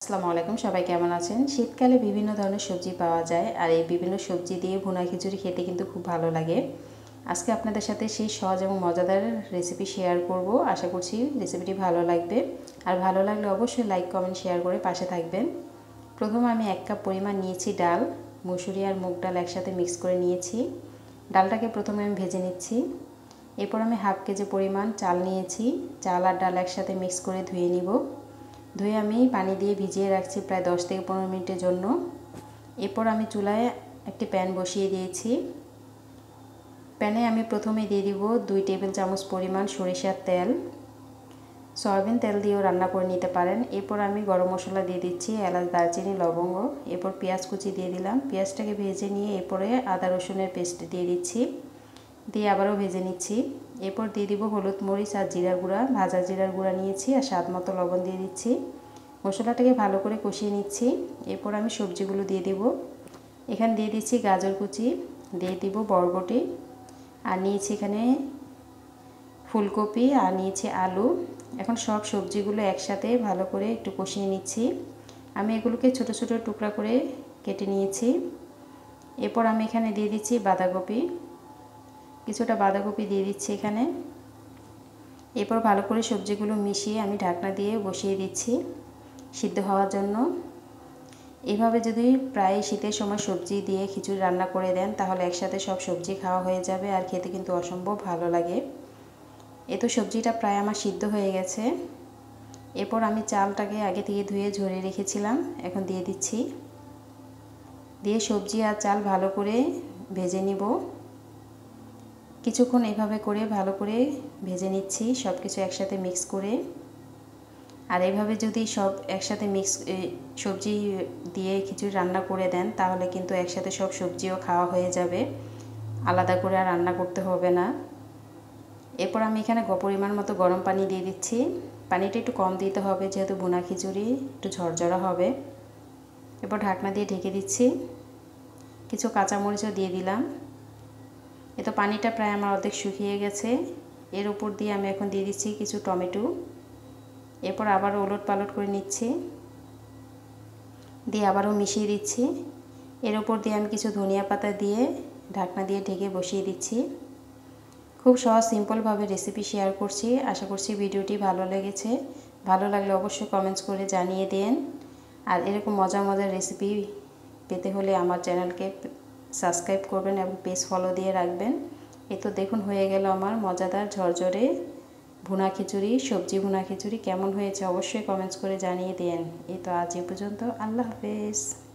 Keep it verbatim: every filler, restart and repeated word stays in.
আসসালামু আলাইকুম, সবাই কেমন আছেন? শীতকালে বিভিন্ন ধরনের সবজি পাওয়া যায় আর এই বিভিন্ন সবজি দিয়ে ভুনা খিচুড়ি খেতে কিন্তু খুব ভালো লাগে। আজকে আপনাদের সাথে সেই সহজ এবং মজাদার রেসিপি শেয়ার করব। আশা করছি রেসিপিটি ভালো লাগবে। আর ভালো লাগলে অবশ্যই লাইক কমেন্ট শেয়ার করে পাশে থাকবেন। প্রথমে আমি এক কাপ পরিমাণ নিয়েছি ডাল, মসুরি আর মুগ ডাল একসাথে মিক্স করে নিয়েছি। ডালটাকে প্রথমে আমি ভেজে নিচ্ছি। এরপর আমি হাফ কেজি পরিমাণ চাল নিয়েছি। চাল আর ডাল একসাথে মিক্স করে ধুয়ে নিব। ধুয়ে আমি পানি দিয়ে ভিজিয়ে রাখছি প্রায় দশ থেকে পনেরো মিনিটের জন্য। এরপর আমি চুলায় একটি প্যান বসিয়ে দিয়েছি। প্যানে আমি প্রথমে দিয়ে দিব দুই টেবিল চামচ পরিমাণ সরিষার তেল। সয়াবিন তেল দিয়েও রান্না করে নিতে পারেন। এরপর আমি গরম মশলা দিয়ে দিচ্ছি, এলাচ, দারচিনি, লবঙ্গ। এরপর পেঁয়াজ কুচি দিয়ে দিলাম। পেঁয়াজটাকে ভেজে নিয়ে এরপরে আদা রসুনের পেস্ট দিয়ে দিচ্ছি, দিয়ে আবারও ভেজে নিচ্ছি। এরপর দিয়ে দিব হলুদ, মরিচ আর জিরার গুঁড়া। ভাজা জিরার গুঁড়া নিয়েছি আর স্বাদ মতো লবণ দিয়ে দিচ্ছি। মশলাটাকে ভালো করে কষিয়ে নিচ্ছি। এরপর আমি সবজিগুলো দিয়ে দিব। এখানে দিয়ে দিচ্ছি গাজর কুচি, দিয়ে দিব বরবটি, আর নিয়েছি এখানে ফুলকপি, আর নিয়েছি আলু। এখন সব সবজিগুলো একসাথে ভালো করে একটু কষিয়ে নিচ্ছি। আমি এগুলোকে ছোট ছোট টুকরা করে কেটে নিয়েছি। এরপর আমি এখানে দিয়ে দিচ্ছি বাঁধাকপি, কিছুটা বাঁধাকপি দিয়ে দিচ্ছি এখানে। এরপর ভালো করে সবজিগুলো মিশিয়ে আমি ঢাকনা দিয়ে বসিয়ে দিচ্ছি সিদ্ধ হওয়ার জন্য। এভাবে যদি প্রায় শীতের সময় সবজি দিয়ে খিচুড়ি রান্না করে দেন তাহলে একসাথে সব সবজি খাওয়া হয়ে যাবে আর খেতে কিন্তু অসম্ভব ভালো লাগে। এ তো সবজিটা প্রায় আমার সিদ্ধ হয়ে গেছে। এরপর আমি চালটাকে আগে থেকে ধুয়ে ঝরিয়ে রেখেছিলাম, এখন দিয়ে দিচ্ছি। দিয়ে সবজি আর চাল ভালো করে ভেজে নিব। কিছুক্ষণ এভাবে করে ভালো করে ভেজে নিচ্ছি সব কিছু একসাথে মিক্স করে। আর এইভাবে যদি সব একসাথে মিক্স সবজি দিয়ে খিচুড়ি রান্না করে দেন তাহলে কিন্তু একসাথে সব সবজিও খাওয়া হয়ে যাবে, আলাদা করে আর রান্না করতে হবে না। এরপর আমি এখানে পরিমাণ মতো গরম পানি দিয়ে দিচ্ছি। পানিটা একটু কম দিতে হবে যেহেতু ভুনা খিচুড়ি একটু ঝরঝরা হবে। এরপর ঢাকনা দিয়ে ঢেকে দিচ্ছি। কিছু কাঁচামরিচও দিয়ে দিলাম। এ তো পানিটা প্রায় আমার অর্ধেক শুকিয়ে গেছে। এর উপর দিয়ে আমি এখন দিয়ে দিচ্ছি কিছু টমেটো। এরপর আবারও ওলট পালট করে নিচ্ছি, দিয়ে আবারও মিশিয়ে দিচ্ছি। এর উপর দিয়ে আমি কিছু ধনিয়া পাতা দিয়ে ঢাকনা দিয়ে ঢেকে বসিয়ে দিচ্ছি। খুব সহজ সিম্পলভাবে রেসিপি শেয়ার করছি। আশা করছি ভিডিওটি ভালো লেগেছে। ভালো লাগলে অবশ্যই কমেন্টস করে জানিয়ে দেন। আর এরকম মজার মজার রেসিপি পেতে হলে আমার চ্যানেলকে সাবস্ক্রাইব করবেন এবং পেজ ফলো দিয়ে রাখবেন। এই তো দেখুন হয়ে গেল আমার মজাদার ঝরঝরে ভুনা খিচুড়ি, সবজি ভুনা খিচুড়ি। কেমন হয়েছে অবশ্যই কমেন্টস করে জানিয়ে দেন। এই তো আজ এই পর্যন্ত। আল্লাহ হাফেজ।